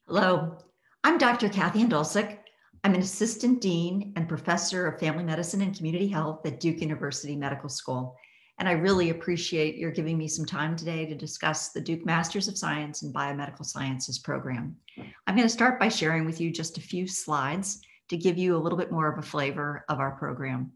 Hello, I'm Dr. Kathy Andolsek. I'm an assistant dean and professor of family medicine and community health at Duke University Medical School. And I really appreciate your giving me some time today to discuss the Duke Masters of Science in Biomedical Sciences program. I'm going to start by sharing with you just a few slides to give you a little bit more of a flavor of our program.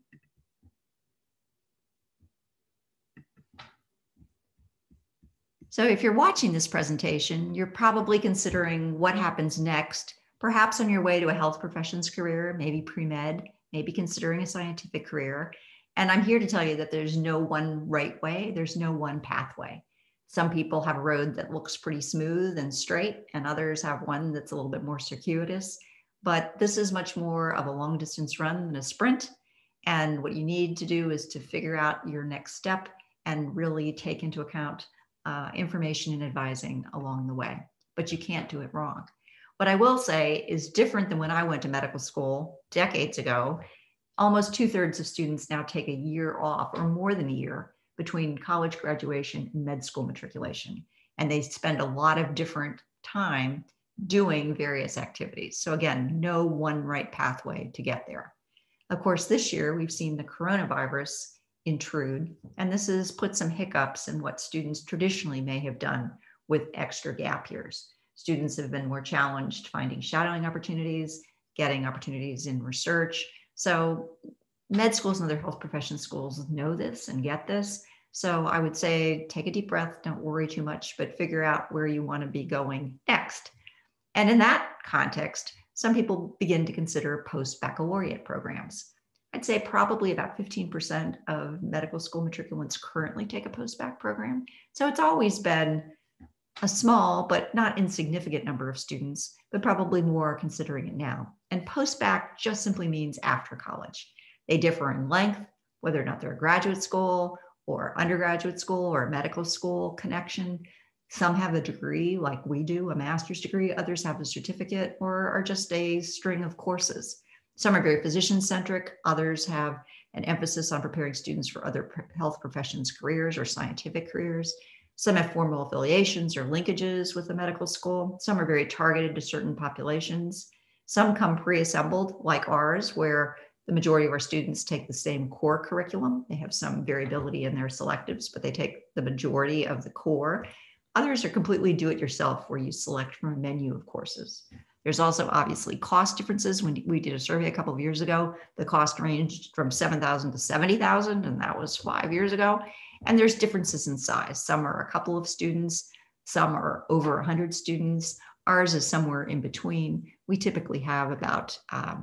So if you're watching this presentation, you're probably considering what happens next, perhaps on your way to a health professions career, maybe pre-med, maybe considering a scientific career. And I'm here to tell you that there's no one right way, there's no one pathway. Some people have a road that looks pretty smooth and straight, and others have one that's a little bit more circuitous. But this is much more of a long distance run than a sprint. And what you need to do is to figure out your next step and really take into account information and advising along the way, but you can't do it wrong. What I will say is different than when I went to medical school decades ago. Almost 2/3 of students now take a year off or more than a year between college graduation and med school matriculation. And they spend a lot of different time doing various activities. So again, no one right pathway to get there. Of course, this year we've seen the coronavirus intrude, and this has put some hiccups in what students traditionally may have done with extra gap years. Students have been more challenged finding shadowing opportunities, getting opportunities in research. So med schools and other health profession schools know this and get this. So I would say take a deep breath, don't worry too much, but figure out where you want to be going next. And in that context, some people begin to consider post-baccalaureate programs. I'd say probably about 15% of medical school matriculants currently take a post-bac program. So it's always been a small but not insignificant number of students, but probably more considering it now. And post-bac just simply means after college. They differ in length, whether or not they're a graduate school or undergraduate school or a medical school connection. Some have a degree like we do, a master's degree. Others have a certificate or are just a string of courses. Some are very physician-centric. Others have an emphasis on preparing students for other health professions careers or scientific careers. Some have formal affiliations or linkages with the medical school. Some are very targeted to certain populations. Some come pre-assembled, like ours, where the majority of our students take the same core curriculum. They have some variability in their selectives, but they take the majority of the core. Others are completely do-it-yourself, where you select from a menu of courses. There's also obviously cost differences. When we did a survey a couple of years ago, the cost ranged from $7,000 to $70,000, and that was 5 years ago. And there's differences in size. Some are a couple of students, some are over 100 students. Ours is somewhere in between. We typically have about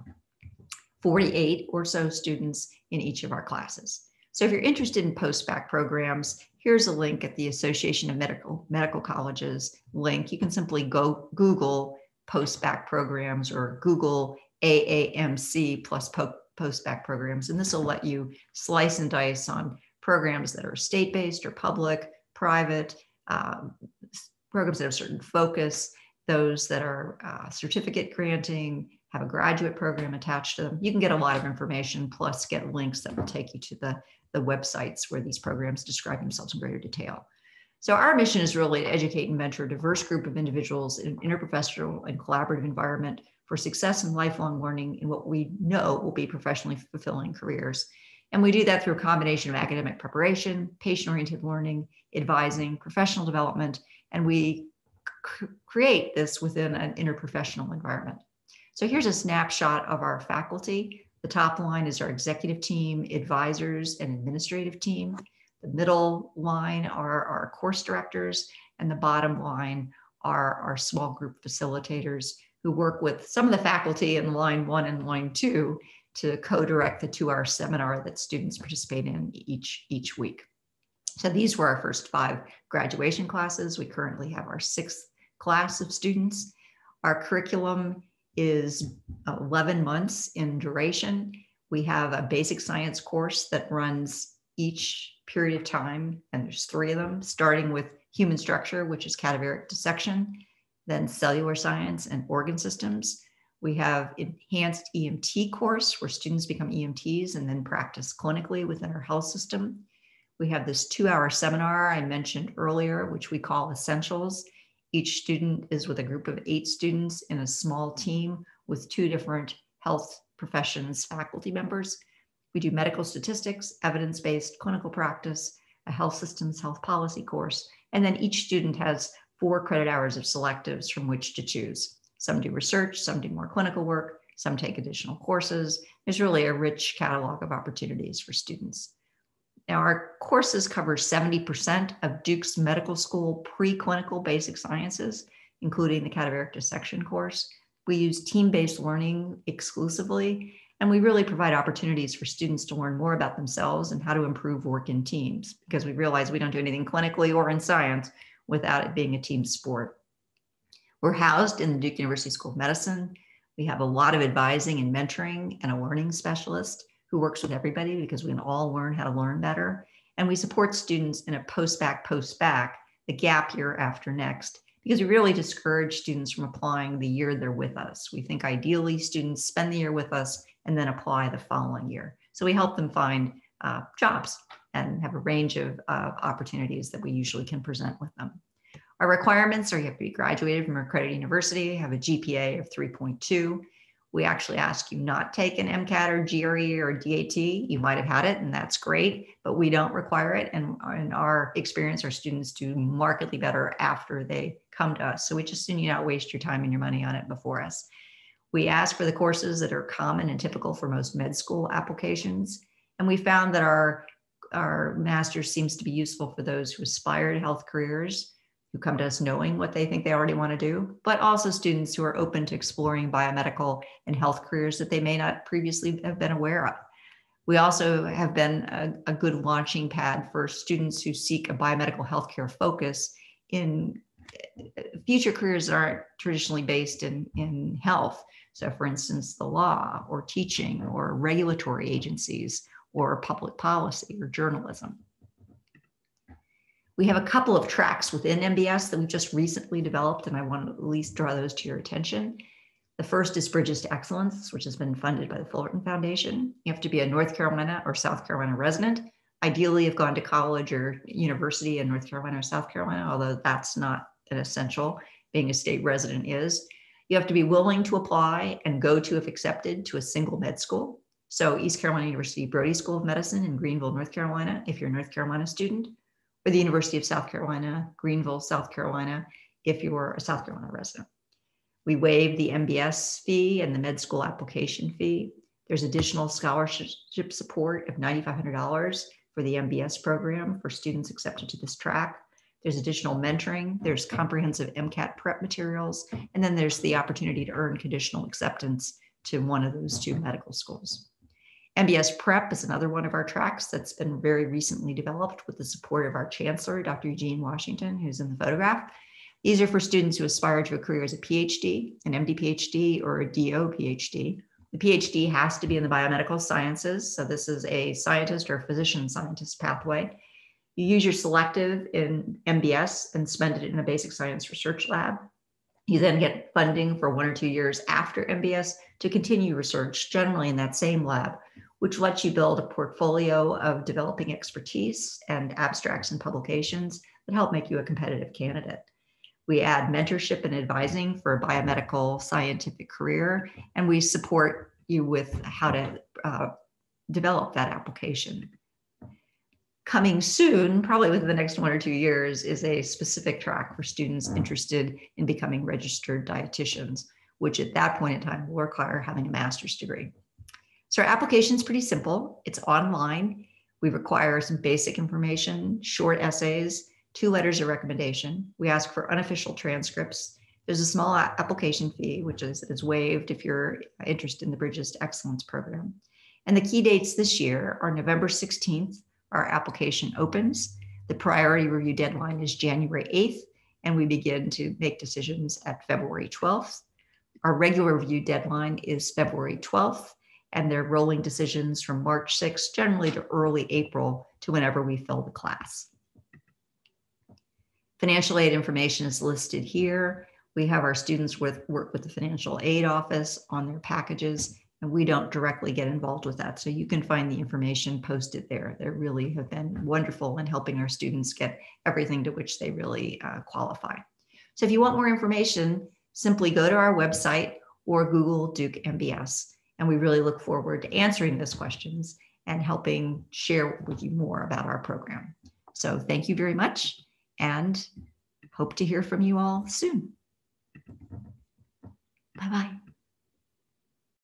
48 or so students in each of our classes. So if you're interested in post-bac programs, here's a link at the Association of Medical Colleges link. You can simply go Google post-bac programs or Google AAMC plus post-bac programs. And this will let you slice and dice on programs that are state-based or public, private, programs that have certain focus, those that are certificate granting, have a graduate program attached to them. You can get a lot of information, plus get links that will take you to the websites where these programs describe themselves in greater detail. So our mission is really to educate and mentor a diverse group of individuals in an interprofessional and collaborative environment for success and lifelong learning in what we know will be professionally fulfilling careers. And we do that through a combination of academic preparation, patient-oriented learning, advising, professional development, and we create this within an interprofessional environment. So here's a snapshot of our faculty. The top line is our executive team, advisors, and administrative team. The middle line are our course directors, and the bottom line are our small group facilitators who work with some of the faculty in line 1 and line 2 to co-direct the 2-hour seminar that students participate in each week. So these were our first 5 graduation classes. We currently have our 6th class of students. Our curriculum is 11 months in duration. We have a basic science course that runs each period of time, and there's 3 of them, starting with human structure, which is cadaveric dissection, then cellular science and organ systems. We have enhanced EMT course where students become EMTs and then practice clinically within our health system. We have this 2-hour seminar I mentioned earlier, which we call Essentials. Each student is with a group of 8 students in a small team with 2 different health professions faculty members. We do medical statistics, evidence-based clinical practice, a health systems, health policy course, and then each student has 4 credit hours of selectives from which to choose. Some do research, some do more clinical work, some take additional courses. There's really a rich catalog of opportunities for students. Now, our courses cover 70% of Duke's medical school preclinical basic sciences, including the cadaveric dissection course. We use team-based learning exclusively, and we really provide opportunities for students to learn more about themselves and how to improve work in teams, because we realize we don't do anything clinically or in science without it being a team sport. We're housed in the Duke University School of Medicine. We have a lot of advising and mentoring and a learning specialist who works with everybody because we can all learn how to learn better. And we support students in a post-bac, the gap year after next, because we really discourage students from applying the year they're with us. We think ideally students spend the year with us and then apply the following year. So we help them find jobs and have a range of opportunities that we usually can present with them. Our requirements are you have to be graduated from an accredited university, have a GPA of 3.2. We actually ask you not take an MCAT or GRE or DAT. You might have had it, and that's great, but we don't require it. And in our experience, our students do markedly better after they come to us. So we just assume you not waste your time and your money on it before us. We ask for the courses that are common and typical for most med school applications. And we found that our master's seems to be useful for those who aspire to health careers, who come to us knowing what they think they already want to do, but also students who are open to exploring biomedical and health careers that they may not previously have been aware of. We also have been a good launching pad for students who seek a biomedical healthcare focus in future careers that aren't traditionally based in health. So for instance, the law or teaching or regulatory agencies or public policy or journalism. We have a couple of tracks within MBS that we've just recently developed, and I want to at least draw those to your attention. The first is Bridges to Excellence, which has been funded by the Fullerton Foundation. You have to be a North Carolina or South Carolina resident. Ideally, you've gone to college or university in North Carolina or South Carolina, although that's not an essential. Being a state resident is. You have to be willing to apply and go to, if accepted, to a single med school. So East Carolina University Brody School of Medicine in Greenville, North Carolina, if you're a North Carolina student, or the University of South Carolina, Greenville, South Carolina, if you're a South Carolina resident. We waive the MBS fee and the med school application fee. There's additional scholarship support of $9,500 for the MBS program for students accepted to this track. There's additional mentoring. There's comprehensive MCAT prep materials. And then there's the opportunity to earn conditional acceptance to one of those 2 medical schools. MBS Prep is another one of our tracks that's been very recently developed with the support of our chancellor, Dr. Eugene Washington, who's in the photograph. These are for students who aspire to a career as a PhD, an MD PhD, or a DO PhD. The PhD has to be in the biomedical sciences. So this is a scientist or physician scientist pathway. You use your selective in MBS and spend it in a basic science research lab. You then get funding for 1 or 2 years after MBS to continue research, generally in that same lab, which lets you build a portfolio of developing expertise and abstracts and publications that help make you a competitive candidate. We add mentorship and advising for a biomedical scientific career, and we support you with how to develop that application. Coming soon, probably within the next 1 or 2 years, is a specific track for students interested in becoming registered dietitians, which at that point in time will require having a master's degree. So our application is pretty simple. It's online. We require some basic information, short essays, 2 letters of recommendation. We ask for unofficial transcripts. There's a small application fee, which is waived if you're interested in the Bridges to Excellence program. And the key dates this year are November 16th, our application opens. The priority review deadline is January 8th, and we begin to make decisions at February 12th. Our regular review deadline is February 12th, and they're rolling decisions from March 6th, generally to early April, to whenever we fill the class. Financial aid information is listed here. We have our students work with the financial aid office on their packages, and we don't directly get involved with that. So you can find the information posted there. They really have been wonderful in helping our students get everything to which they really qualify. So if you want more information, simply go to our website or Google Duke MBS. And we really look forward to answering those questions and helping share with you more about our program. So thank you very much, and hope to hear from you all soon. Bye-bye.